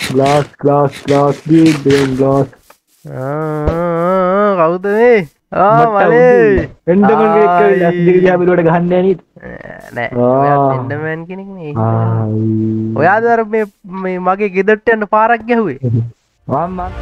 glass, big glass. කවුද මේ? මලේ. එන්ඩමන් කෙනෙක් ඇවිල්ලා ඇස් දෙක දිහා බැලුවට ගහන්නේ නෑනේ. නෑ. ඔයාත් එන්ඩමන් කෙනෙක් නේ. ඔයාද අර මේ මගේ ගෙදරට යන්න පාරක් ගැහුවේ? මම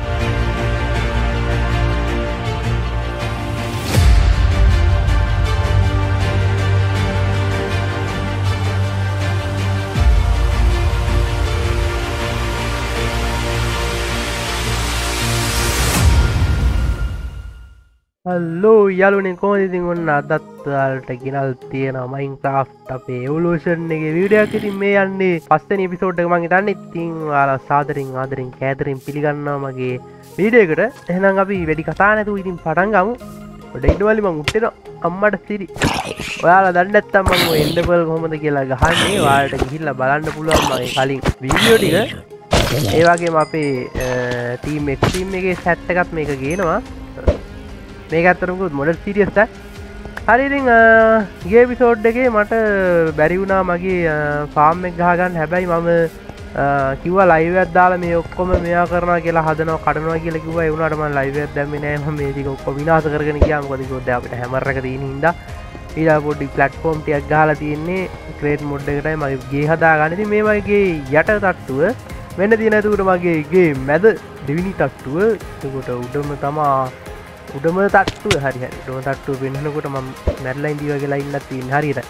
හල්ලෝ යාළුවනේ කොහොමද ඉතින් ඔන්න අදත් ඔයාලට ගෙනල් තියෙනවා Minecraft අපේ එවලූෂන් එකේ වීඩියෝ එකක්. ඉතින් මේ යන්නේ පස්වෙනි එපිසෝඩ් එක මම හිතන්නේ. ඉතින් ඔයාලා සාදරෙන් ආදරෙන් කෑදරෙන් පිළිගන්නවා මගේ වීඩියෝ එකට. එහෙනම් අපි වැඩි කතා නැතුව ඉතින් පටන් ගමු. පොඩ ඉන්නවලි මං උට්ටෙනවා අම්මට සිරි. ඔයාලා දන්නේ නැත්තම් මම ඔය එන්ඩර්පල් කොහොමද කියලා ගහන්නේ. ඔයාලට ගිහිල්ලා බලන්න පුළුවන් මගේ කලින් වීඩියෝ ටික. ඒ වගේම අපේ ටීම් එකේ සැට් එකත් මේක ගේනවා. මේක ඇත්තරමකුත් මොඩල් සිරියස් එකක්. හරි ඉතින් ගිය එපිසෝඩ් එකේ මට බැරි වුණා මගේ ෆාම් එක ගහගන්න. හැබැයි මම කිව්වා ලයිව් එකක් දාලා මේ ඔක්කොම මෙයා කරනවා කියලා හදනවා කඩනවා කියලා කිව්වා. ඒ වුණාට මම ලයිව් එකක් දැම්මේ නෑ. මම මේ ටික ඔක්කොම විනාශ කරගෙන ගියා. මොකද ඒකෝද අපිට හැමර් එක තියෙන හින්දා ඊළඟ පොඩි ප්ලැට්ෆෝම් ටිකක් ගහලා තියෙන්නේ ක්‍රේට් මොඩ් එකටයි මගේ ගේ හදාගන්න. ඉතින් මේ මගේ යට තට්ටුව වෙන්න තියෙන. එතකොට මගේ ගේ මැද දෙවිනි තට්ටුව. එතකොට උඩම තමා උඩම තට්ටුව. හරි හරි උඩම තට්ටුව පෙන්නකොට මම මැරලා ඉඳී වගේ ලයින් එකක් තියෙන. හරියට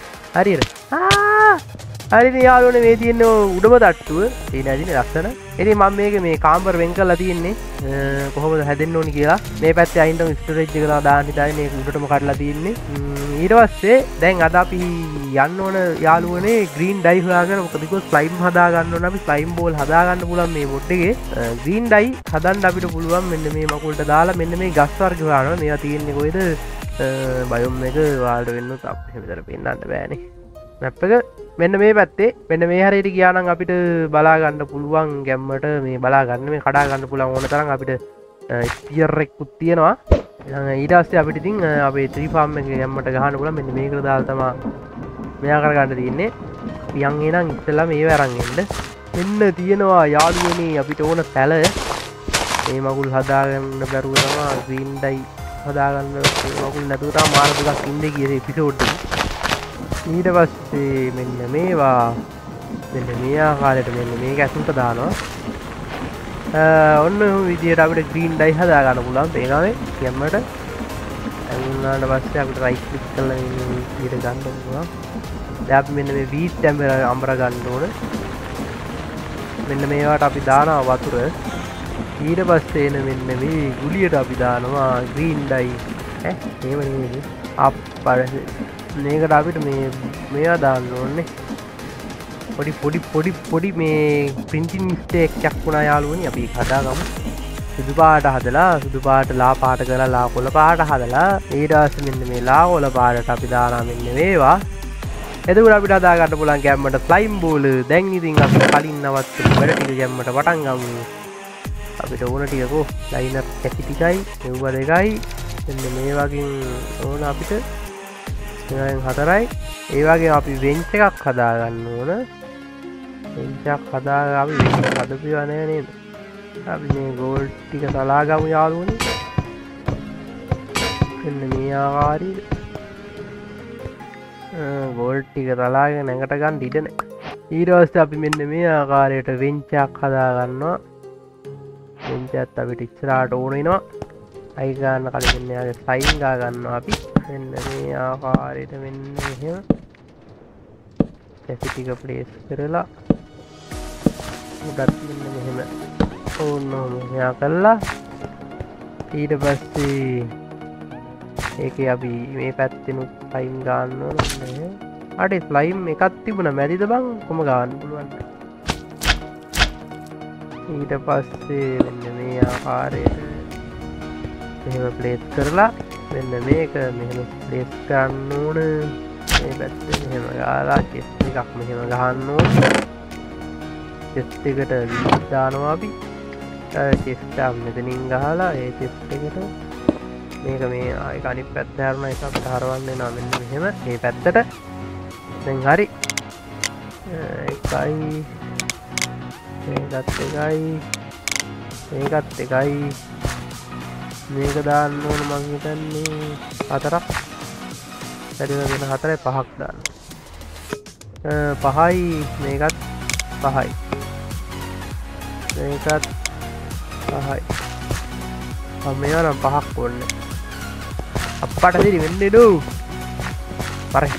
හරියට හරි යාළුවනේ මේ තියෙන උඩම තට්ටුව තියෙන ඇදිනේ ලස්සන. ඉතින් මම මේක මේ කාමර වෙන් කරලා තියෙන්නේ කොහොමද හැදෙන්න ඕනි කියලා. මේ පැත්තේ අයින්ටම ස්ටෝරේජ් එක දාන්න හිතාන්නේ මේක උඩටම කඩලා තියෙන්නේ. ඊට පස්සේ දැන් අද අපි යන්න ඕන යාළුවනේ ග්‍රීන් ඩයි හොයාගෙන. මොකද ඒක ස්ලයිම් හදා ගන්න ඕන. අපි ස්ලයිම් බෝල් හදා ගන්න පුළුවන් මේ මොඩ් එකේ. ග්‍රීන් ඩයි හදන්න අපිට පුළුවන් මෙන්න මේ මකුලට දාලා මෙන්න මේ ගස් වර්ග හොයානවා. මේවා තියෙන්නේ කොහෙද? බයොම් එක ඔයාලට වෙන්නත් අපිට මෙතන පෙන්නන්න බෑනේ. මැප් එක මෙන්න මේ පැත්තේ මෙන්න මේ හරියට ගියා නම් අපිට බලා ගන්න පුළුවන් ගැම්මට මේ බලා ගන්න මේ කඩා ගන්න පුළුවන් ඕන තරම් අපිට ස්පියර් එකකුත් තියෙනවා. ඊට පස්සේ අපිට ඉතින් අපේ ත්‍රී ෆාම් එකේ ගැම්මට ගහන්න පුළුවන්. මෙන්න මේකට දාලා තමයි මෙයා කරගන්න තියෙන්නේ. පියන් එනං ඉස්සෙල්ලා මේව අරන් එන්න. මෙන්න තියෙනවා යාළුවනේ අපිට ඕන පැල. මේ මගුල් හදාගන්න බැරුව තමයි ග්‍රීන් ඩයි හදාගන්න මගුල් නැතුව තමයි මාර දෙකක් ඉන්නේ ගිය එපිසෝඩ් එකේ. ඊට පස්සේ මෙන්න මේවා මෙන්න මේ ආකාරයට මෙන්න මේක ඇතුළට දානවා. ඔන්න විදියට අපිට ග්‍රීන් ඩයි හදා ගන්න පුළුවන්. පේනවානේ ගැම්මට. එන්නාට පස්සේ අපිට රයිට් ක්ලික් කරලා මේ විදියට ගන්න පුළුවන්. දැන් අපි මෙන්න මේ වීට් ටැම්පරේචර් අම්බර ගන්න ඕන. මෙන්න මේවට අපි දානවා වතුර. ඊට පස්සේ එන මෙන්න මේ ගුලියට අපි දානවා ග්‍රීන් ඩයි. මේව නෙමෙයි. අප්පර මේකට අපිට මේවා දාන්න ඕනේ. පොඩි මේ ප්‍රින්ටින් මිස්ටේක් එකක් වුණා යාළුවනි. අපි ඒක හදාගමු. සුදු පාට හදලා සුදු පාට ලා පාට කරලා ලා කොළ පාට හදලා ඊට පස්සේ මෙන්න මේ ලා කොළ පාටට අපි දානවා මෙන්න මේවා. එතකොට අපිට හදා ගන්න පුළුවන් ගැම්මට ස්ලයිම් බෝල්. දැන් ඉතින් අපි කලින් නවත්තපු වැඩ ටික ගැම්මට පටන් ගමු. අපිට ඕන ටික කො ලයිනර් කැටි ටිකයි මෙව දෙකයි මෙන්න මේ වගේ ඕන අපිට. දැන් හතරයි. ඒ වගේම අපි වෙන්ච් එකක් හදා ගන්න ඕන. වෙන්ච් එකක් හදාගා අපි වෙන්ච් හදපුවා නෑ නේද? අපි මේ ගෝල්ඩ් ටික සලා ගමු යාළුවනේ. මෙන්න මේ ආකාරයට ගෝල්ඩ් ටික සලාගෙන නැගට ගන්න ඉඩ නෑ. ඊට පස්සේ අපි මෙන්න මේ ආකාරයට වෙන්ච් එකක් හදා ගන්නවා. වෙන්ච් එකත් අපිට ඉස්සරහට ඕන වෙනවා. අයි ගන්න කලින් මෙන්න යාගේ සයින් ගා ගන්නවා අපි. මෙන්න මේ ආකාරයට මෙන්න එහෙම කැසි ටික ප්ලේස් කරලා උඩත් මෙන්න මෙහෙම ඕනෝම මෙයා කළා. ඊට පස්සේ ඒකේ අපි මේ පැත්තෙනුත් ස්ලයිම් ගන්න ඕනේ. අඩේ ස්ලයිම් එකක් තිබුණා මැරිද බං? කොහොම ගන්න පුළුවන්ද? ඊට පස්සේ මෙන්න මේ ආකාරයට මෙහෙම ප්ලේස් කරලා මෙන්න මේක මෙහෙම ප්ලේස් කරන්න ඕන. මේ පැත්තේ මෙහෙම ගාලා චෙස්ට් එකක් මෙහෙම ගහන්න ඕන. චෙස්ට් එකට වීඩ් දානවා අපි. චෙස්ට් එක මෙතනින් ගහලා ඒ චෙස්ට් එකට මේක මේ ආයෙ අනිත් පැත්ත හරනවා. ඒක අපිට හරවන්න වෙනවා මෙන්න මෙහෙම මේ පැත්තට. දැන් හරි. එකයි මේකත් එකයි මේකත් එකයි මේක දාන්න ඕන මං හිතන්නේ 4ක් වැඩි වෙන 4යි 5ක් දාන්න 5යි මේකත් 5යි මේකත් 5යි මේවා නම් 5ක් ඕනේ අප්පට දිරි වෙන්නේ නෝ පරේ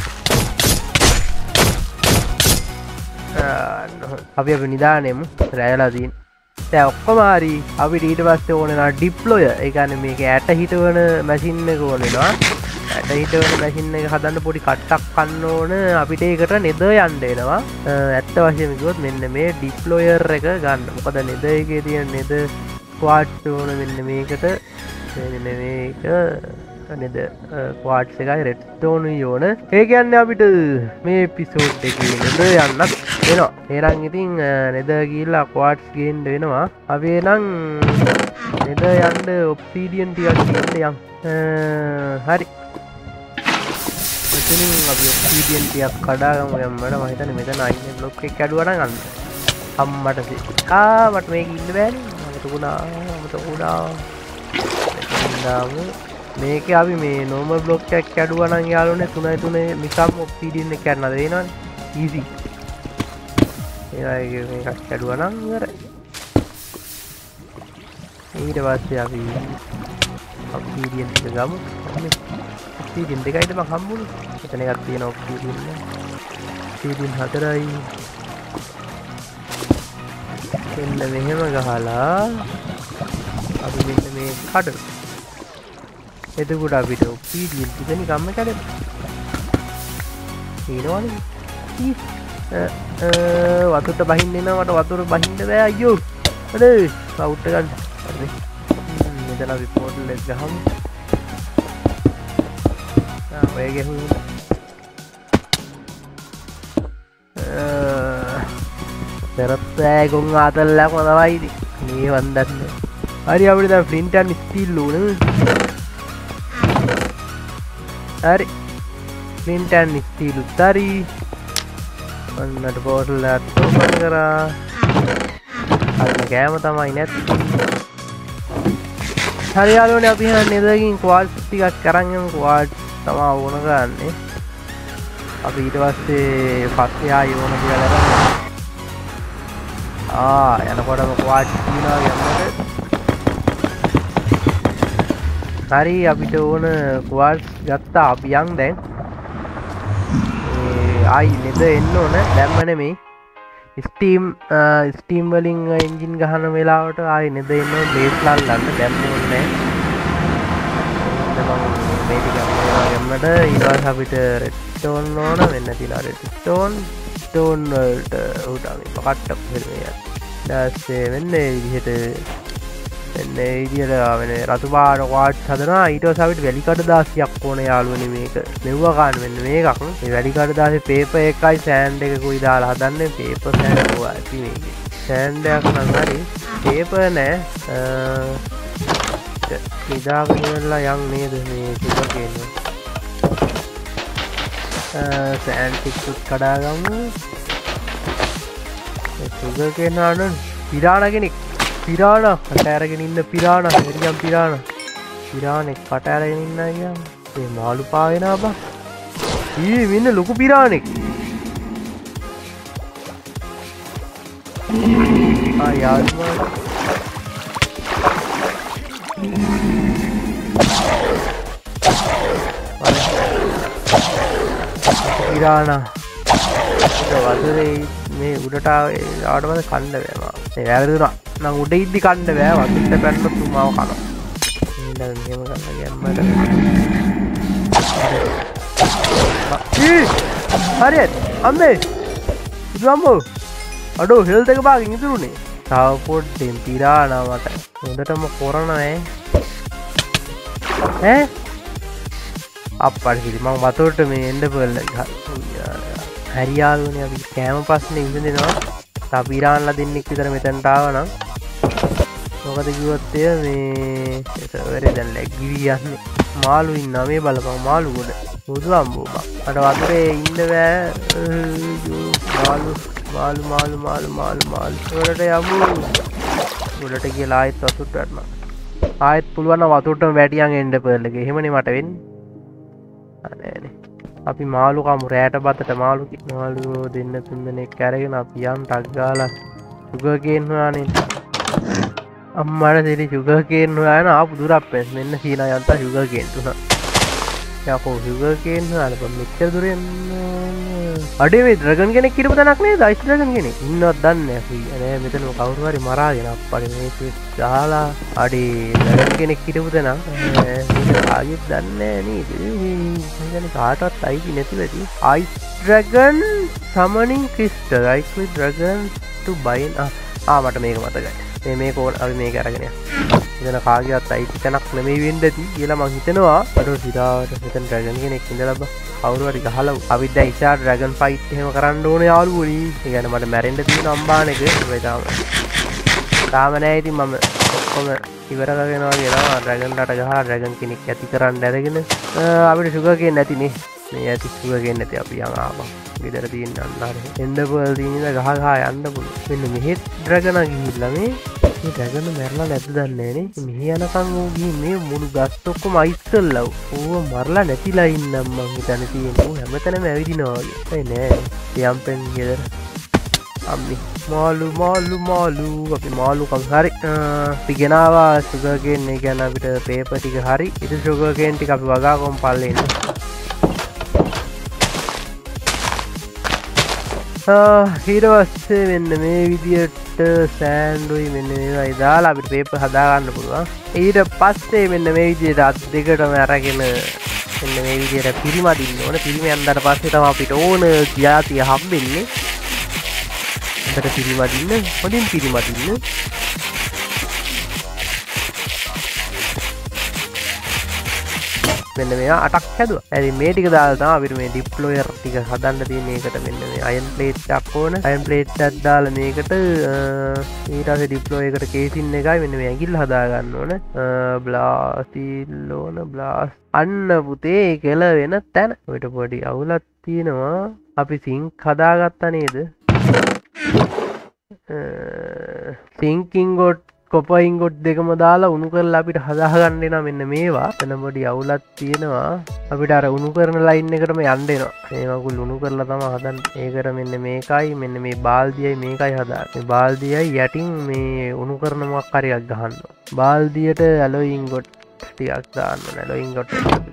අපි අපි නිදානෙමු රැයලා තියෙන දැන් ඔක්කොම හරි අපිට ඊට පස්සේ ඕනේ නා ඩිප්ලොය ඒ කියන්නේ මේක ඇට හිටවන මැෂින් එක ඕන වෙනවා ඇට හිටවන මැෂින් එක හදන්න පොඩි කට්ටක් ගන්න ඕන අපිට ඒකට නෙද යන්න වෙනවා ඇත්ත වශයෙන්ම කිව්වොත් මෙන්න මේ ඩිප්ලොයර් එක ගන්න මොකද නෙද එකේ තියෙන නෙද ක්වාඩ්ස් ඕන මෙන්න මේකට මෙන්න මේක නේද ක්වාඩ්ස් එකයි රෙඩ්ස්ටෝන් යෝන ඒ කියන්නේ අපිට මේ එපිසෝඩ් එකේ නේද යන්නත් වෙනවා එහෙනම් ඉතින් නේද ගිහිල්ලා ක්වාඩ්ස් ගේන්න වෙනවා අපි එනම් නේද යන්න ඔබ්සිඩියන් ටිකක් ගන්න යම් හරි මෙතනින් අපි ඔබ්සිඩියන් ටිකක් කඩාගමු යම්මඩ මම හිතන්නේ මෙතන අයිනේ බ්ලොක් එක කැඩුවා නම් අන්න අම්මට මට මේක ඉන්න බෑනේ මට උනා මේක අපි මේ නෝමල් බ්ලොක් එකක් කැඩුවා නම් යාළුවනේ 3 නිකම් ඔබ්සිඩියන් එක කැඩනද වෙනවනේ ඊසි ඒවගේ මේකක් කැඩුවා නම් ඉවරයි ඊට පස්සේ අපි ඔබ්සිඩියන් එක ගමු ඔබ්සිඩියන් දෙකයිද මම හම්බුනේ එතන එකක් තියෙන ඔබ්සිඩියන් 4යි මෙන්න මෙහෙම ගහලා අපි මෙන්න මේ කඩමු එතකොට අපිට ඔබ්සිඩියන් ටික නිකම්ම කැඩෙනවා ඊනවනේ වතුරට බහින්න එනවා මට වතුර බහින්න බෑ අයියෝ අනේ අවුට් ගන්න හරි මෙතන අපි පෝටල් එක ගහමු ඔය ගෙහුවා පෙරත්තෑ ගොන් ආතල්ලක්ම තමයි ඉතින් මේ වන්දන්නේ හරි අපිට දැන් ෆ්ලින්ට් ඇන් ස්ටීල් ඕනේ හරි ෆ්ලින්ට් ඇන් ස්ටීල් උතරි අන්නට පෝටල් එකක් ඕපන් කරා අන්න කෑම තමයි නැත්තේ හරි යාළුවනේ අපි යන්නේ නේදකින් ක්වාඩ්ස් ටිකක් අරන් යමු ක්වාඩ්ස් තමයි ඕන ගන්නේ අපි ඊට පස්සේ ආයෙ ඕන කියලා අරන් යනකොටම ක්වාඩ්ස් තියනවා යන්නට හරි අපිට ඕන ක්වාඩ්ස් ගත්තා අපි යන් දැන් ආයි නෙද එන්න ඕන දැම්ම නෙමෙයි ස්ටීම් වලින් එන්ජින් ගහන වෙලාවට ආයි නෙද එන්න ඕන බේස් ලල්ලන්න දැම්ම ඕනේ නැහැ මේ ටික ගන්නට ඊට පස්සේ අපිට රෙඩ්ස්ටෝන් ඕන වෙන්න තියෙනවා රෙඩ්ස්ටෝන් ස්ටෝන් වලට උඩ අපි පකට්ටක් වෙන්නේ ඊටසේ වෙන්නේ විදිහට එන්නේ ඉදිරියට වෙන රතු පාට ක්වාඩ්ස් හදනවා ඊට පස්සේ අපිට වැලි කඩදාසියක් ඕන යාළුවනේ මේක මෙව්ව ගන්න වෙන මේකක් මේ වැලි කඩදාසිය පේපර් එකයි සෑන්ඩ් එකකුයි දාලා හදන්නේ පේපර් සෑන්ඩ් ඕවා ඇති මේකේ සෑන්ඩ් එකක් නම් හරි පේපර් නෑ ඉදාගෙන ඉවරලා යන් නේද මේ සුගර් කේන් සෑන්ඩ් ටිකක් කඩාගමු සුගර් කේන් ආනන් පිරාණ කෙනෙක් පිරාණ කට අරගෙන ඉන්න පිරාණ එරියම් පිරාණෙක් කට අරගෙන ඉන්න අයියා මේ මාළු පාවෙනවා බා මෙන්න ලොකු පිරාණෙක් යාළුවා පිරාණ වතුරේ මේ උඩට ආවට පස්සේ කන්න බෑ මේ වැරදුනා නම් උඩ ඉද්දි කන්න බෑ වතුරට පැන්නොත් තුමාව කනවා දැන් මෙහෙම කරන්න ගැම්මට හරියට අම්මේ ඉදුවම්බෝ අඩෝ හෙල්ත් එක බාගෙන් ඉතුරුනේ තව පොඩ්ඩෙන් පිරාණා මට හොඳටම කොරන ඈ අප්පඩි මම වතුරට මේ එන්න පෙරල හරි යාළුවනේ අපි කෑම ප්‍රශ්නේ ඉඳිනවා තා පිරාණලා දෙන්නෙක් විතර මෙතනට ආවනම් මොකද කිව්වොත් මේ සර්වරේ දැන් ලැග් ගිවි යන්නේ මාළු ඉන්නවා මේ බලපන් මාළු ගොඩ බුදු අම්බෝ බා අර වතුරේ ඉන්න බෑ මාළු වලට යමු. උඩට ගිහලා ආයෙත් වතුරට යනවා. ආයෙත් පුළුවන් නම් වතුරටම වැටියන් එන්න පර්ල් එකේ. එහෙමනේ මට වෙන්නේ. නෑනේ. අපි මාළු කමු රැට බතට මාළු දෙන්න තුන් දෙනෙක් අරගෙන අපි යන් ටක් ගාලා සුගර් කේන් හොයානේ. අම්මට දෙලි සුගර් කේන් හොයාන ආපු දුරක් පැස් මෙන්න සීනා යන්තා සුගර් කේන් තුන. යකෝ සුගර් කේන් හොයාලා බම් මෙච්චර දුර යන්න. අඩේ මේ ඩ්‍රැගන් කෙනෙක් හිටපු තැනක් නේද? අයිස් ඩ්‍රැගන් කෙනෙක් ඉන්නවත් දන්නේ නැහැ. නෑ මෙතන කවුරු හරි මරාගෙන අප්පඩේ මේක දාලා අඩේ ඩ්‍රැගන් කෙනෙක් හිටපු තැනක්. මේක ආයෙත් දන්නේ නැහැ නේද? මම කාටවත් අයිති නැති වෙටි. අයිස් ඩ්‍රැගන් සමනින් ක්‍රිස්ටල් අයිස් ඩ්‍රැගන් ටු බයින් මට මේක මතකයි. මේක ඕන අපි මේක අරගෙන යන්න. එතන කාගේවත් අයිති තැනක් නෙමෙයි වෙන්න ඇති කියලා මං හිතනවා. අර සිතාවට මෙතන ඩ්‍රැගන් කෙනෙක් ඉඳලා කවුරු හරි ගහලා අපි දැන් ඉස්සරහ ඩ්‍රැගන් ෆයිට් එහෙම කරන්න ඕනේ යාළුවනි. ඒ කියන්නේ මට මැරෙන්න තියෙන අම්බාන එක තාම නෑ. ඉතින් මම ඔක්කොම ඉවර කරගෙනවා කියලා ඩ්‍රැගන්ලට ගහලා ඩ්‍රැගන් කෙනෙක් ඇති කරන්න අරගෙන අපිට සුගර් කේන් නැතිනේ. මේ ඇති සුගර් කේන් නැති අපි යන් ආවා. ගෙදර තියෙන අන්නාරේ එන්න පර්ල් තියෙන ගහ යන්න පුළුවන්. මෙන්න මෙහෙත් ඩ්‍රැගනා ගිහිල්ලා මේ ඩ්‍රැගන් මැරලා නැද්ද දන්නේ නෑනේ. මෙහි යනකම් ඌ ගිහින් මේ මුළු ගස් ඔක්කොම අයිස් කළා. ඌව මරලා නැතිලා ඉන්නම් මං හිතන්නේ තියෙන්නේ. ඌ හැමතැනම ඇවිදිනවා වගේ. ඒ නෑ යම්පෙන් ගෙදර අම්මි මාළු අපි මාළු කම් හරි අපි ගෙනාවා සුගර් කේන්. ඒ කියන්නේ අපිට පේපර් ටික හරි ඉතින් සුගර් කේන් ටික අපි වගා කොම් පල්ලේ ඉන්න. ඊට පස්සේ මෙන්න මේ විදියට සෑන්ඩුයි මෙන්න මේවා දාලා අපිට පේපර් හදාගන්න පුළුවන්. ඊට පස්සේ මෙන්න මේ විදියට අත් දෙකටම අරගෙන මෙන්න මේ විදියට පිරිමදින්න ඕන. පිරිමැන්දාට පස්සේ තමයි අපිට ඕන જાතිය හම්බෙන්නේ. හොඳට පිරිමදින්න, හොඳින් පිරිමදින්න. මෙන්න මෙයා 8ක් හැදුවා. ඉතින් මේ ටික දාලා තමයි අපිට මේ ඩිප්ලොයර් ටික හදන්න තියෙන එකට මෙන්න මේ අයන් ප්ලේට් එකක් ඕන. අයන් ප්ලේට් එකක් දාලා මේකට ඊට පස්සේ ඩිප්ලොය් එකට කේසින් එකයි මෙන්න මේ ඇඟිල්ල හදා ගන්න ඕන. බ්ලාස්ටිල් ඕන බ්ලාස්ට්. අන්න පුතේ කෙල වෙන තැන. ඔයිට පොඩි අවුලක් තියෙනවා. අපි සිංක් හදාගත්තා නේද? සිංකින් ගොට් කොපයින් ගොඩ් දෙකම දාලා උණු කරලා අපිට හදාගන්න එනවා මෙන්න මේවා. එතන පොඩි අවුලක් තියෙනවා. අපිට අර උණු කරන ලයින් එකටම යන්න එනවා. මේ වගුල් උණු කරලා තමයි හදන්නේ. ඒකට මෙන්න මේකයි මෙන්න මේ බාල්දියයි මේකයි හදාගන්න. මේ බාල්දියයි යටින් මේ උණු කරන මොකක් හරි එකක් ගහන්න. බාල්දියට ඇලොයින් ගොඩ් ටිකක් දාන්න ඕන. ඇලොයින් ගොඩ්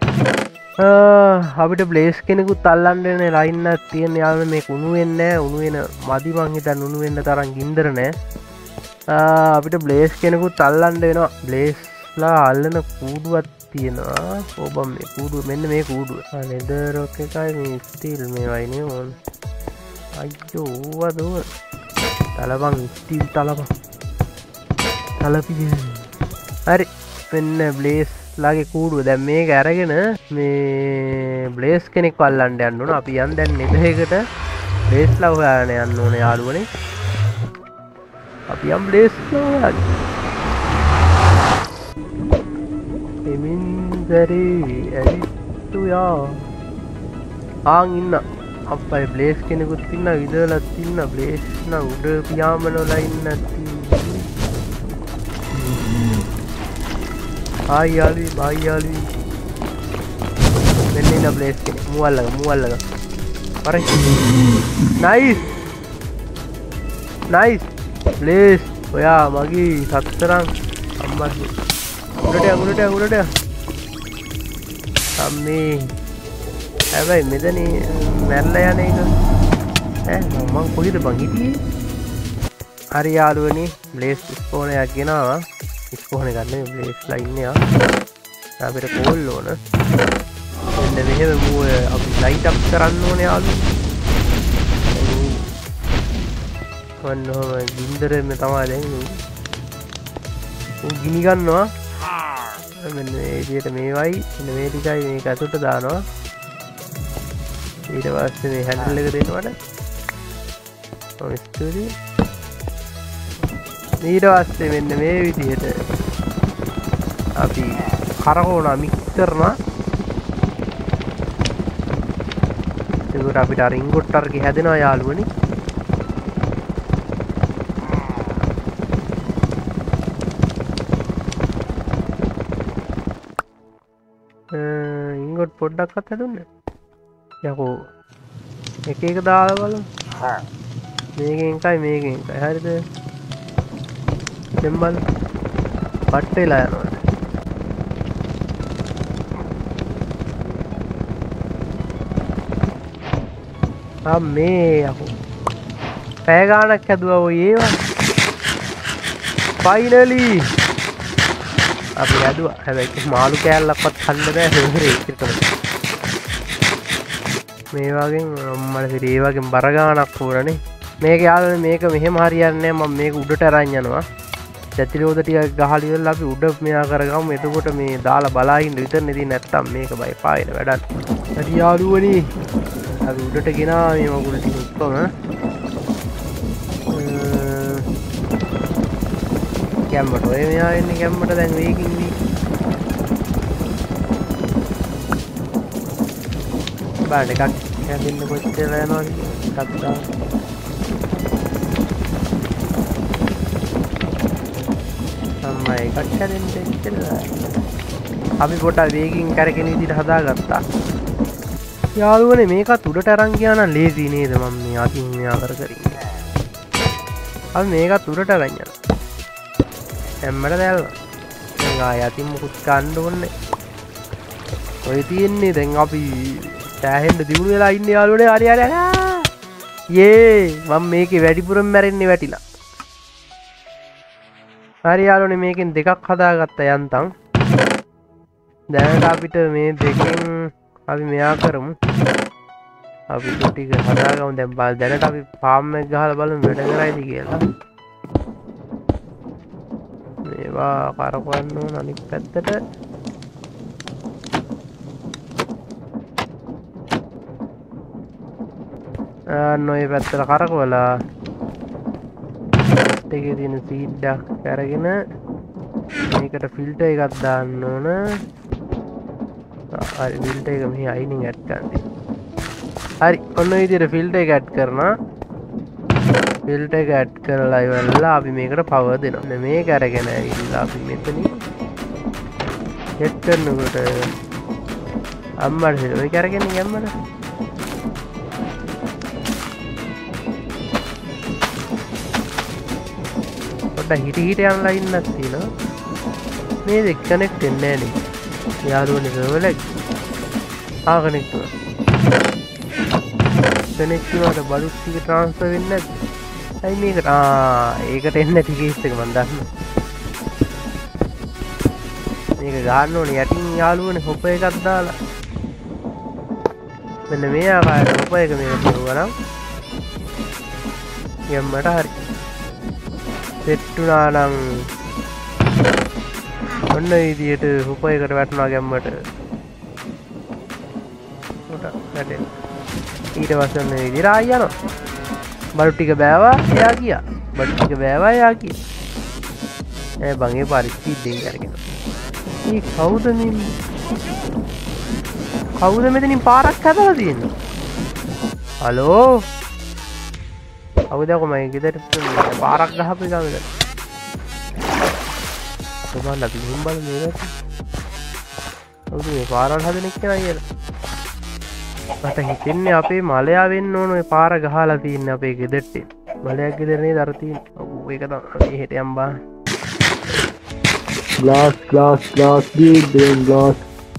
අපිට බ්ලේස් කෙනෙකුත් අල්ලන්න එන ලයින් එකක් තියෙන යාළුවනේ. මේක උණු වෙන්නේ නැහැ. උණු වෙන මදි මං හිතන්නේ උණු වෙන්න තරම් ගින්දර නැහැ. අපිට බ්ලේස් කෙනෙකුත් අල්ලන්න වෙනවා. බ්ලේස්ලා අල්ලන කූඩුවක් තියෙනවා. ඕබම් මේ කූඩුව මෙන්න මේ කූඩුව. ලෙදර් රොක් එකයි මේ ස්ටිල් මේවයි නේ ඕන. අයියෝ ඕවද ඕන. තලබන් ස්ටිල් තලබන්. තලපිය. හරි මෙන්න බ්ලේස්ලාගේ කූඩුව. දැන් මේක අරගෙන මේ බ්ලේස් කෙනෙක් අල්ලන්න යන්න ඕන. අපි යන් දැන් නෙදෙකට බ්ලේස්ලා හොයාගෙන යන්න ඕන යාළුවනේ. අපි යම් බ්ලේස් ලෝහක් එමින්දරේ ඇවිත්තුයා ආන් ඉන්න අප්පයි බ්ලේස් කෙනෙකුත් ඉන්න විදලත් ඉන්න බ්ලේස් නම් උඩ පියාඹනවලා ඉන්නත් ආයි යාළුවී මෙන්න ඉන්න බ්ලේස් කෙනෙක් මුවල්ලක පරයි නයිස් බ්ලේස් ඔයා මගේ සත්තරන් අම්මගේ උඩට අම්මේ හැබැයි මෙතන මැරලා යන එක මම කොහෙද බං හිටියේ? හරි යාළුවනේ බ්ලේස් ස්පෝන් එකක් ගෙනාවා. ස්පෝන් එකක් නෙමෙයි බ්ලේස්ලා ඉන්නේ අපිට කෝල් ඕන. මෙන්න මෙහෙම මූ අපි ලයිට් අප් කරන්න ඕනේ යාළුවෝ. ඔන්නෝම ගින්දරෙම තමයි දැන් උන් ගිනි ගන්නවා. මෙන්න මේ විදියට මේවයි මෙන්න මේ ටිකයි මේක අතට දානවා. ඊට පස්සේ මේ හැන්ඩල් එක දෙනවට ඔය ස්ටෝරි ඊට පස්සේ මෙන්න මේ විදියට අපි කරකවනවා මික්ස් කරනවා. ඒකට අපිට අර ඉන්ගොට් අරගේ හැදෙනවා යාළුවනේ. පොඩ්ඩක්වත් හැදුන්නේ යකෝ එක එක දාලා බලමු මේකෙන් එකයි මේකෙන් එකයි හරිද දැන් බලන්න පට් වෙලා යනවා මේ යකෝ පැය ගාණක් හැදුවා ඔය ඒවා ෆයිනලි අපි හැදුවා හැබැයි මාළු කෑල්ලක්වත් කන්න බෑ ඒකට මේ වගේ මට ඒ වගේ බර ගාණක් ඕනනේ මේක යාළුවනේ මේක මෙහෙම හරියන්නේ නැහැ මම මේක උඩට අරන් යනවා පැතිරෝද ටිකක් ගහලා ඉවරලා අපි උඩ මෙයා කරගමු එතකොට මේ දාලා බලා ඉන්න විතරනේ ඉතින් නැත්තම් මේක බයි පායන වැඩක් හරි යාළුවනේ අපි උඩට ගෙනා මේ මොකුල් ටික ඔක්කොම කැම්මට ඔය මෙයා එන්නේ කැම්මට දැන් වේකින් බලන්න එකක් හැදෙන්න කොච්චර යනවද එකක් දාන්න අම්මා එකක් හැදෙන්න එච්චර අපි පොඩ්ඩක් වේගින් කරගෙන විදිහට හදාගත්තා යාළුවනේ මේකත් උඩට අරන් ගියා නම් ලේසි නේද මම මේ අතින් මෙයා කර කර ඉන්නේ අපි මේකත් උඩට අරන් යනවා හැම්මඩ දැල්ලා දැන් ආය අතින් මුකුත් ගන්න ඕනේ ඔය තියෙන්නේ දැන් අපි සෑහෙන්න දියුණු වෙලා ඉන්නේ යාළුවනේ හරි හරි යේ මම මේකේ වැඩිපුරම මැරෙන්නේ වැටිලා හරි යාළුවනේ මේකෙන් දෙකක් හදාගත්තා යන්තම් දැනට අපිට මේ දෙකෙන් අපි මෙයා කරමු අපි ටික හදාගමු දැන් දැනට අපි ෆාම් එක ගහලා බලමු වැඩ කරයිද කියලා මේවා කරකවන්න ඕන අනිත් පැත්තට නොය පැත්තට කරකවලා එකේ තියෙන සීඩ් එකක් අරගෙන මේකට ෆිල්ටර් එකක් දාන්න ඕන හරි ෆිල්ටර් එක මෙහි අයිනින් ඇඩ් කරන්න හරි ඔන්න ඔය විදිහට ෆිල්ටර් එක ඇඩ් කරනවා ෆිල්ටර් එක ඇඩ් කරලා ඉවරලා අපි මේකට පවර් දෙනවා මේක අරගෙන ඇවිල්ලා අපි මෙතනින් සෙට් කරනකොට අම්මට හිතේ ඔය කරගෙන යම්මද හිට හිට යන ලයින් එකක් තියෙනවා මේ දෙක කනෙක්ට් වෙන්නේ නැහැ නේ යාළුවනේ සර්වර් එක කනෙක්ට් වුණාට බලුත් ටික ට්‍රාන්ස්ෆර් වෙන්නේ නැද්ද අයි මේකට ඒකට එන්නේ නැති කේස් එක මම දන්නවා මේක ගන්න ඕනේ යටින් යාළුවනේ හොප එකක් දාලා මෙන්න මේ ආකාරයට හොප එක මේක තියුවා නම් යම්මට හරි සෙට්ටුනා නම් ඔන්න විදියට හොප එකට වැටුණා ගැම්මට උඩ වැටෙන ඊට පස්සේ ඔන්න විදියට ආය යනවා බඩු ටික බෑවා එයා ගියා බඩු ටික බෑවා එයා ගියා බං ඒ පරිස්තියෙන් අරගෙන මේ කවුද මෙතනින් පාරක් හදලා තියෙන්නේ හලෝ කවුද කොමයි ගෙදරට පාරක් ගහපු එක නේද කොහොමද අපි හුම්බල නේද කවුද මේ පාරවල් හදන එක්කෙනා කියලා මට හිතෙන්නේ අපේ මලයා වෙන්න ඕන ඔය පාර ගහලා තින්නේ අපේ ගෙදරට මලයක් ගෙදර නේද අර තියෙන්නේ ඔව් ඒක තමයි හෙට යම්බා glass big glass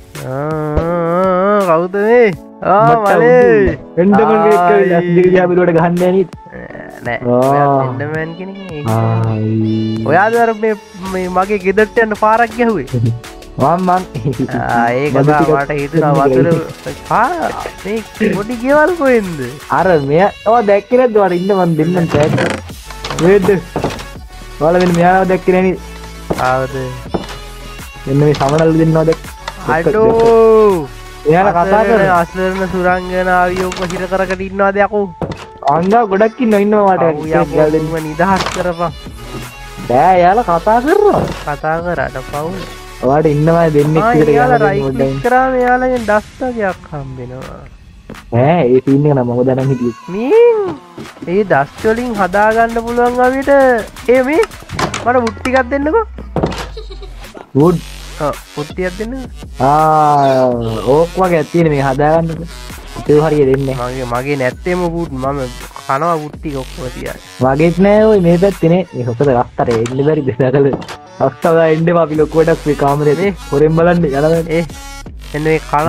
කවුද මේ මලේ එන්න මගේ එක්ක ඇස් දෙක දිහා බැලුවට ගහන්නේ නේද නෑ එන්ඩර්මෑන් කෙනෙක් ඔයාද අර මේ මගේ ගෙදරට යන්න පාරක් ගැහුවේ මම ඒක මට හිතුණා වතුර මේ පොඩි ගෙවල් කොහෙන්ද අර මෙයා ඔය දැක්කේ නැද්ද ඔයාලා ඉන්න මම දෙන්නම් ටැග් වේද ඔයාලා වෙන මෙයාව දැක්කේ නෑනේ ආවද මෙන්න මේ සමනල් දෙන්නවා දැක් අඩෝ එයාලා කතා කරන අස්ලරන සුරංගනාවියෝක හිර කරකට ඉන්නවාද යකෝ අංගා ගොඩක් ඉන්නවා මට දෙන්නම නිදහස් කරපන් බෑ එයාලා කතා කරනවා කතා කරාට පවුල් ඔයාලට ඉන්නවා දෙන්නෙක් විතර එයාලා රයිට් ක්ලික් කරාම එයාලගෙන් ඩස්ටර්යක් හම්බෙනවා ඈ ඒ සීන් එක නම් මම දැනන් හිටියේ මේ ඒ ඩස්ට් වලින් හදාගන්න පුළුවන් අවියට මේ මට වුඩ් ටිකක් දෙන්නකෝ වුඩ් පුට්ටියක් දෙන්න ඕක් වගේ ඇත්තින මේ හදාගන්නක ඒ හරිය දෙන්නේ මගේ නැත්තේම පුට් මම කනවා පුට්ටි ඔක්කොම තියන්න වගේත් නෑ ඔය මේ පැත්තිනේ මේ හොකද රස්තර එන්න බැරි දෙසකල රස්තවා එන්ඩ අපි ලොකුවටක් මේ කාමරේ හොරෙන් බලන්න යනව එන්න මේ කන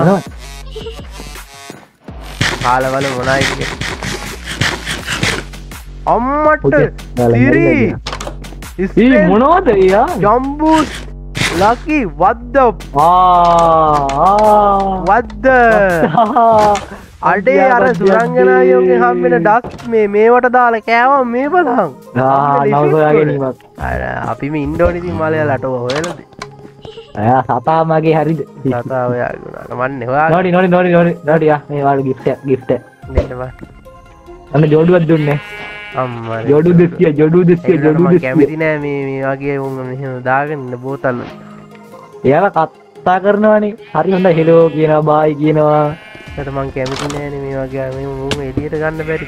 කාලවල මොනයි අම්මට තිරී මොනවද එයා ජම්බූස් ලකි වද්ද වද්ද අඩේ අර සුරංගනායෝගේ හම්බෙන ඩක් මේවට දාලා කෑවම් මේ බලහන් නවසොයාගැනීමක් අපි මේ ඉන්ඩෝනිති මලයාලට හොයලද සතා මගේ හරිද සතා ඔයාගුණට මන්න හොයා නොඩි නොඩි නොඩි නොඩි නොඩිය මේ වාල ගිෆ්ට ගිෆ්ට අන්න ජෝඩුවත් දුන්නේ ජොඩු දෙස්කිය ජොඩු දෙස්කිය ජොඩු කැමති නෑ මේ වගේ උන් මෙහෙම දාගන්න බෝතල්ල එයාල කත්තා කරනවානේ හරි හොඳ හෙලෝ කියනවා බායි කියනවා ට මං කැමති නෑන මේ වගේ මුම එලියට ගන්න බැරි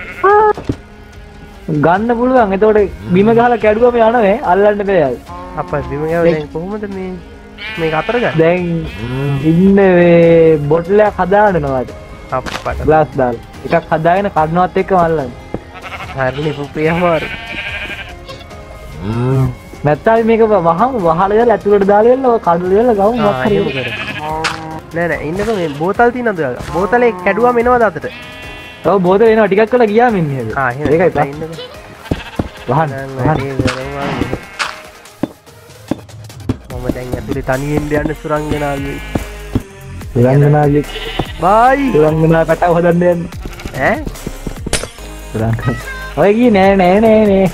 ගන්න පුළුවන් එතකොට බිම ගහල කැඩුවම යනවේ අල්ලන්න බෑ අප බිම කොහොමද මේ අතරග දැන් ඉන්න බොටලයක් හදානනවාට අපට ගලාස් දාල් එකක් හදාගෙන කඩනවත් එක්ක මල්ලන්න හරි පුපියමාරු නැත්තා මේක වහම වහලද ඇතුළට දාලවෙල්ල කඩුවල ගවු නෑ ඉන්නක මේ බෝතල් තිනද බෝතලේ කැඩුවා මෙනවා දතට ඔව බෝත වෙන ටිකක් කළ ගියා මෙන්න ඒකයි වහන් මම දැන් ඇතුලේ තනියෙන් යන්න සුරංගනාවේ සුරංගනාවේ බයි සුරංගනා පැටව හදන්න යන්න ඈ සුරංගනා ඔය ගියේ නෑ නෑ නෑ නෑ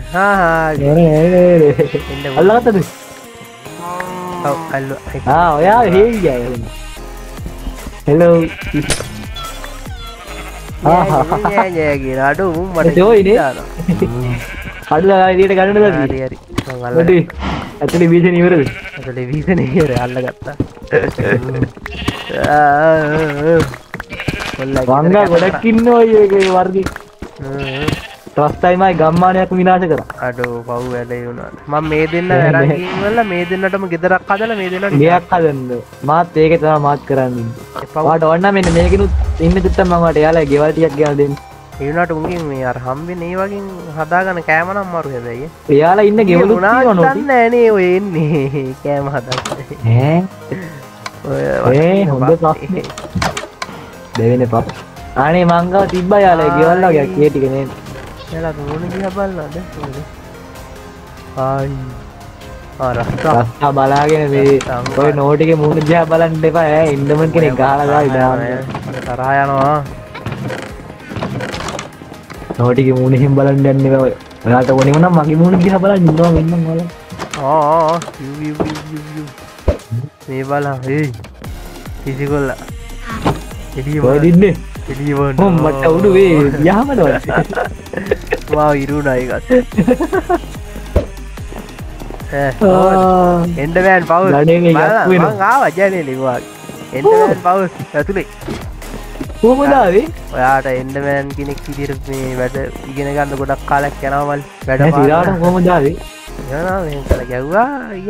අල්ලගත්තද ඔව් අල්ල ඔයා හේයි ගියා හෙලෝ අඩු මට ජෝයිනේ කඩලා එළියට ගන්නද හරි හරි ඇතුලේ වීසන ඉවරද ඇතුලේ වීසන ඉවර අල්ලගත්තා වංගා ගොඩක් ඉන්නවා ඒකේ වර්ගි ට්‍රස්ටයිමයි ගම්මානයක් විනාශ කරා අඩෝ පව් වැඩේ වුණා මම මේ දෙන්න වැරන් ගිහින් මේ දෙන්නටම ගෙදරක් හදලා මේ දෙන්නට ගයක් හදන්න මාත් ඒක තමයි මාත් කරන්නේ වාට ඕන්න මෙන්න මේකිනුත් ඉන්න චුට්ටක් මම වාට එයාලා ගෙවල් ටිකක් ගෙවලා දෙන්න ඒ වුණාට උන්ගෙන් මේ අර හම්බෙන්නේ ඒ වගේ හදාගන්න කෑම නම් මරු හැබැයි එයාලා ඉන්න ගෙවලුත් තියෙනවා නෝටි නෑ නේ ඔය එන්නේ කෑම හදන්න ඔය හොඳ ප්‍රශ්නේ දෙවෙනි පප් අනේ මංගව තිබ්බා යාලා ගෙවල් වගේ කේ ටික නේ එලා මොන දිහා බලනවද රස්තා බලාගෙන මේ ඔය නෝටිගේ මුහුණ දිහා බලන්න එපා ඈ ඉන්ඩමන් කෙනෙක් ගහලා ගාවි දාන්න තරහා යනවා නෝටිගේ මුහුණෙන් බලන්න යන්න එපා ඔයාලට ඕනෙම නම් මගේ මුහුණ දිහා බලන්න ඉන්නවා මෙන්නම් වල මේ බලන්න හේ කිසිකොල්ල එළිය එළියවන්න මට උඩු වේ යහමද මාව ඉරුණයි ගත් එන්ඩවෑන් පව් ආව ජයනය ලිවා එන්ඩවෑන් පව් ඇතුළේ කෝමදාවේ ඔයාට එන්ඩවෑන් කෙනෙක් ඉදිර මේ වැඩ ඉගෙන ගන්න ගොඩක් කාලක් යනවල් වැඩ සිරාට කෝමදාවේ යන කළ ගැව්වා ය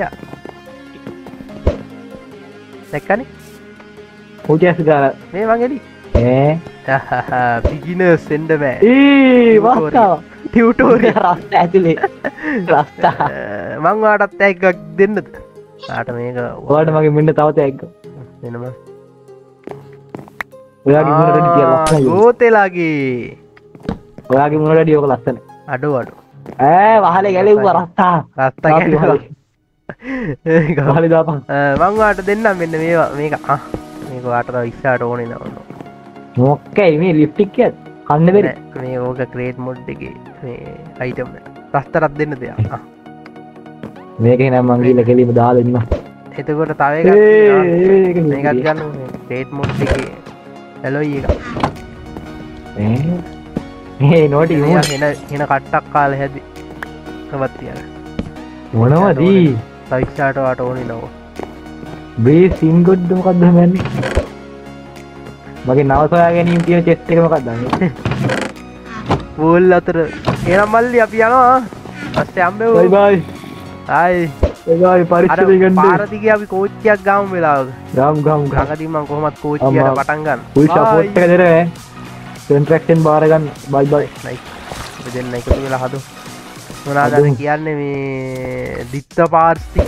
දැක්කනේ හෝටස් ගාල මේ වගෙඩි පිගිනර්ස් එන්ඩමෑ ටියටෝරිය රස්ත ඇතුලේ රස්තා මංවාටත් ඇක්ගක් දෙන්නද ආට මේක ඔයාට මගේ මෙන්න තවත ඇක්ක දෙනම ඔයාගේ ගෝතෙලාගේ ඔයාගේ මුණට ඩියෝක ලස්සන අඩු අඩු වහල ගැලෙව්ව රස්තා රස්තා ගහලි දාපන් මංවාට දෙන්නම් මෙන්න මේවා මේක මේක වාටර විස්සාට ඕනේ නවන්න මොක්කයි මේ ලිප්ටික්කත් කන්න බෙර මේ ඕක ක්‍රේට් මොඩ් එක මේ අයිටම රස්තරත් දෙන්න දෙයක් මේක නම් මංගීල කෙලීම දාලන්න එතකොට තව මේකත් ගන්න ක්‍රේට් මොඩ් එක ඇලොයි එක නෝටි එන කට්ටක් කාල හැදි නවත් තියන මොනවදී සවික්ෂාට වාට ඕනි නව බේ සිංගොඩ්ඩමකක්ද මැන්නේ මගේ නවසොයා ගැනීම තියෙන චෙස්ට් එක මොකක්ද දන්නේ පූල් අතර එනම් මල්ලි අපි යනවා පස්සේ අම්බේ බයි බයි ආයි ඒගොල්ලෝ පරිස්සමෙන් ගන්න පාර දිගේ අපි කෝච්චියක් ගාමු වෙලාවක ගම් ළඟදී මම කොහොමත් කෝච්චියට පටන් ගන්න ෆුල් සපෝට් එක දෙන්න කොන්ට්‍රැක්ෂන් බාර ගන්න බයි බයි නයිස් අපි දෙන්න එකතු වෙලා හදමු මොනවාද අද කියන්නේ මේ දිත්ත පාර්ට්ස් ටික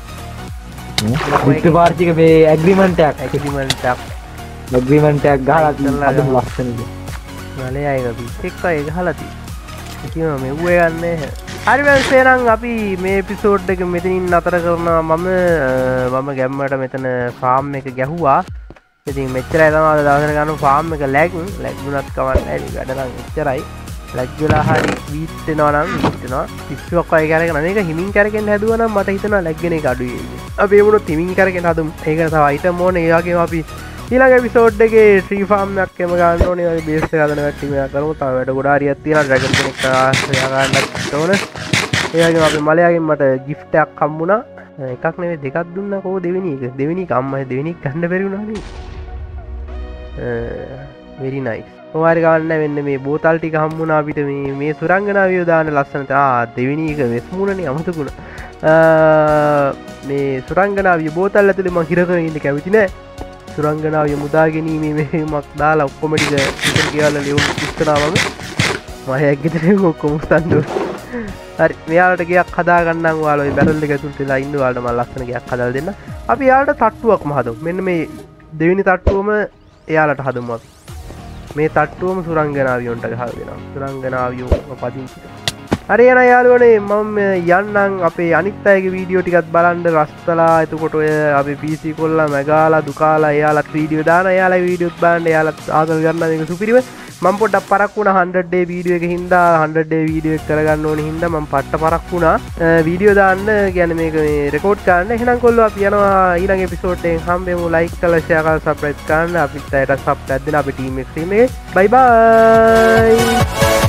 විත් පාර්ටික මේ ඇග්‍රීමන්ට් එකක් ඇග්‍රීමන්ට් එකක් ගහලා අද ලස්සනද මලේ අය පිට් එක්ක ඒක ගහලා තියෙන්නේ කිව්වා මෙව්වේ ගන්නෑ හරි වෙනසෙනම් අපි මේ එපිසෝඩ් එක මෙතනින් නතර කරනවා මම ගැම්මට මෙතන ෆාම් එක ගැහුවා ඉතින් මෙච්චරයි තමයි අද දවසට ගන්න ෆාම් එක ලැග් වුණත් කමක් නැහැ වැඩ නම් එච්චරයි ලැග් වෙලා හරි වීට් වෙනවා නම් වීට් වෙනවා පිස්සුවක් වගේ කරගෙන මේක හිමින් කරගෙන හැදුවා නම් මට හිතෙනවා ලැග් වෙන එක අඩුයි කියලා අපි ඒ වුණොත් හිමින් කරගෙන හදමු ඒකට තව අයිටම් ඕනේ ඒ වගේම අපි ඊළඟ එපිසෝඩ් එකේ ට්‍රී ෆාම් එකක් එම ගන්න ඕනේ වගේ බේස් එක හදන කට්ටිය මෙයා කරමු තව වැඩ ගොඩ හරියක් තියෙනවා ඩ්‍රැගන් කෙනෙක් හොයා ගන්නත් ඕනේ ඒ වගේම අපි මලයාගෙන් මට gift එකක් හම්බුණා එකක් නෙවෙයි දෙකක් දුන්නා කෝ දෙවෙනි එක අම්මයි දෙවෙනි එක ගන්න බැරි වුණා නේ very nice ඔයාරි ගන්න වෙන්න මේ බෝතල් ටික හම්බුණා අපිට මේ සුරංගනාවියෝ දාන ලස්සනට දෙවෙනි එක වෙස්මුණනේ අමතකුණා මේ සුරංගනාවිය බෝතල් ඇතුලේ මම හිර කරගෙන ඉන්න කැමති නෑ සුරංගනාවිය මුදා ගැනීමේ මෙහෙමක් දාලා ඔක්කොම ටික ඉතින් කියලා ලියුම් ඉස්සනවා මම ගෙදර ඔක්කොම උස්සන්න හරි මෙයාලට ගයක් හදා ගන්නම් ඔයාලා ওই බැරල් එක ඇතුළට වෙලා ඉන්න ඔයාලට මම ලස්සන ගයක් හදලා දෙන්න අපි යාලට තට්ටුවක්ම හදමු මෙන්න මේ දෙවෙනි තට්ටුවම එයාලට හදමු අපි මේ තට්ටුවම සුරංගනාවියොන්ට ගහලා දෙනවා සුරංගනාවියෝ පදිංචි හරි එන යාළුවනේ මම යන්නම් අපේ අනිත් අයගේ වීඩියෝ ටිකත් බලන්න රස්තලා එතකොට ඔය අපි PC කොල්ලා මැගාලා දුකාලා එයාලත් වීඩියෝ දාන එයාලා වීඩියෝත් බලන්න එයාලත් ආදල් ගන්න මේක සුපිරිව මම පොඩ්ඩක් පරක් වුණා 100 day වීඩියෝ එකේ හින්දා 100 day වීඩියෝ එක කරගන්න ඕනේ හින්දා මම පට්ට පරක් වුණා වීඩියෝ දාන්න කියන්නේ මේක මේ රෙකෝඩ් කරන්න එහෙනම් කොල්ලෝ අපි යනවා ඊළඟ එපිසෝඩ් එකෙන් හම්බෙමු ලයික් කරලා ෂෙයා කරලා සබ්ස්ක්‍රයිබ් කරන්න අපිට ඇයට සබ් එකක් දෙන්න අපේ ටීම් එකේ බයි බයි